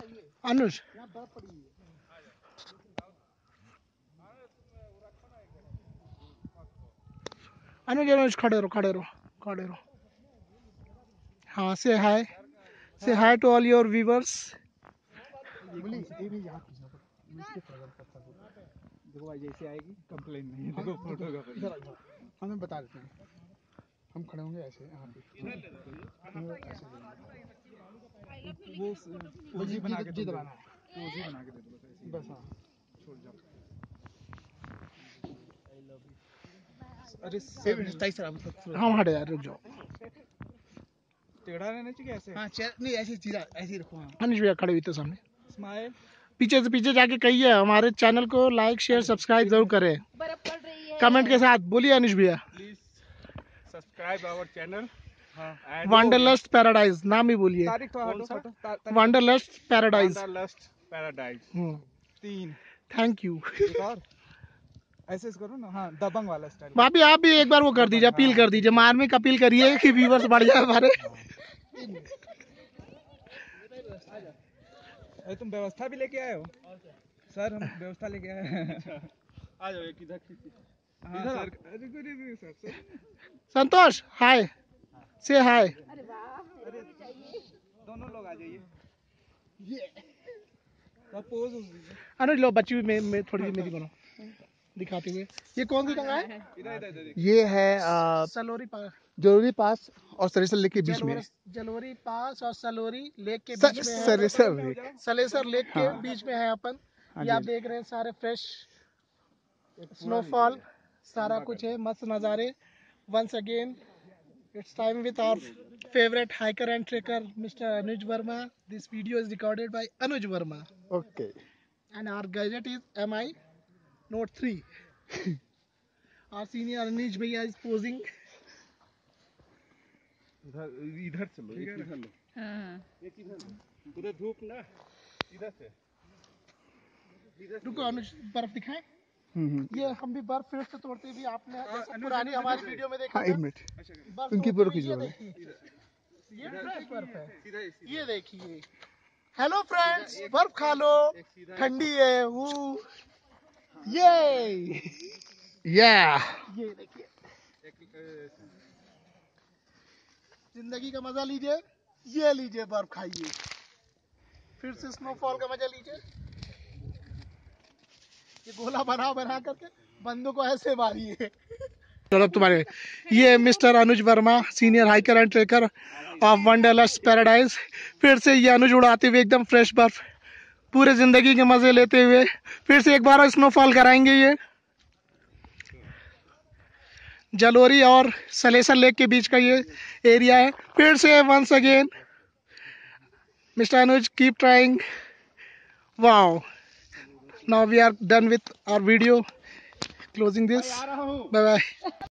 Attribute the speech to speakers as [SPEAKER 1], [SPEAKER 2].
[SPEAKER 1] अनुज अनुज अनुज खड़े रहो खड़े रहो खड़े रहो। हाँ से hi to all your viewers.
[SPEAKER 2] देखो भाई जैसे आएगी कंप्लेन नहीं है। देखो फोटो का
[SPEAKER 1] हमें बता देते हैं, हम खड़े होंगे ऐसे यहाँ पे,
[SPEAKER 2] वो जी बना के
[SPEAKER 1] जी दबाना है,
[SPEAKER 2] वो जी बना के दे दो
[SPEAKER 1] बस। हाँ
[SPEAKER 2] छोड़ जाओ। अरे
[SPEAKER 1] हम हटे यार, रुक जाओ।
[SPEAKER 2] टेढ़ा रहना चाहिए ऐसे।
[SPEAKER 1] हाँ नहीं ऐसे सीधा ऐसे ही रखो। हाँ अनुज भैया खड़े हुए थे सामने।
[SPEAKER 2] स्माइल
[SPEAKER 1] पीछे से पीछे जाके कहिए हमारे चैनल को लाइक शेयर सब्सक्राइब जरूर करें कमेंट के साथ। बोलिए अनुज भैया।
[SPEAKER 2] Please subscribe our channel
[SPEAKER 1] Wanderlust Paradise, नाम ही बोलिए।
[SPEAKER 2] तारीख तो हटो
[SPEAKER 1] Wanderlust Paradise.
[SPEAKER 2] Wanderlust Paradise 3।
[SPEAKER 1] Thank you.
[SPEAKER 2] एक और ऐसे करो ना। हाँ दबंग वाला स्टाइल।
[SPEAKER 1] भाभी आप भी एक बार वो कर दीजिए, अपील कर दीजिए, मार्मिक अपील करिए कि व्यूवर्स बढ़ जाए हमारे।
[SPEAKER 2] अरे तुम व्यवस्था भी लेके आए हो सर? हम व्यवस्था लेके आए हैं। आ जाओ एक इधर हाँ सर। सर
[SPEAKER 1] संतोष हाय से हाय।
[SPEAKER 2] अरे दोनों लोग आ जाइए। पोज
[SPEAKER 1] अनुज लो बच्ची में थोड़ी सी मेरी बनो दिखाते हुए। ये कौन सी जगह है?
[SPEAKER 2] इधर
[SPEAKER 3] ये है
[SPEAKER 1] सलोरी पास,
[SPEAKER 3] जरूरी पास और सरिसर लेक के बीच में।
[SPEAKER 1] जलोरी पास और सलोरी लेक के
[SPEAKER 3] सर,
[SPEAKER 1] बीच में है।
[SPEAKER 3] सरिसर लेक।
[SPEAKER 1] सलेसर लेक के बीच में है अपन। ये आप देख रहे हैं सारे फ्रेश स्नोफॉल, सारा कुछ है, मस्त नज़ारे। Once again it's time with our favourite hiker and trekker mister Anuj Verma. This video is recorded by Anuj Verma.
[SPEAKER 3] Okay.
[SPEAKER 1] And our gadget is MI Note 3। our senior Anish भैया is posing।
[SPEAKER 2] इधर चलो इधर लो। एक इधर लो, उधर धूप ना, इधर से
[SPEAKER 1] रुको अनुज बर्फ दिखाएं। ये हम भी बर्फ फिर से तोड़ते भी आपने जैसे पुरानी हमारी वीडियो में देखा।
[SPEAKER 3] एक मिनट उनकी फोटो खींचो।
[SPEAKER 1] ये फ्रेश बर्फ है, ये देखिए। हेलो फ्रेंड्स, बर्फ खा लो, ठंडी है वो। ये देखिए, जिंदगी का मजा लीजिए, ये लीजिए बर्फ खाइए, फिर से स्नोफॉल का मजा लीजिए। ये गोला बना करके बंदों को ऐसे मारिए। चलो तुम्हारे ये mister Anuj Verma, senior hiker and trekker of Wanderlust Paradise. फिर से ये अनुज उड़ाते हुए एकदम फ्रेश बर्फ, पूरे जिंदगी के मजे लेते हुए फिर से एक बार स्नोफॉल कराएंगे। ये जलोरी और सलेसर लेक के बीच का ये एरिया है। फिर से once again mister Anuj keep trying. Wow, now we are done with our video, closing this, bye bye।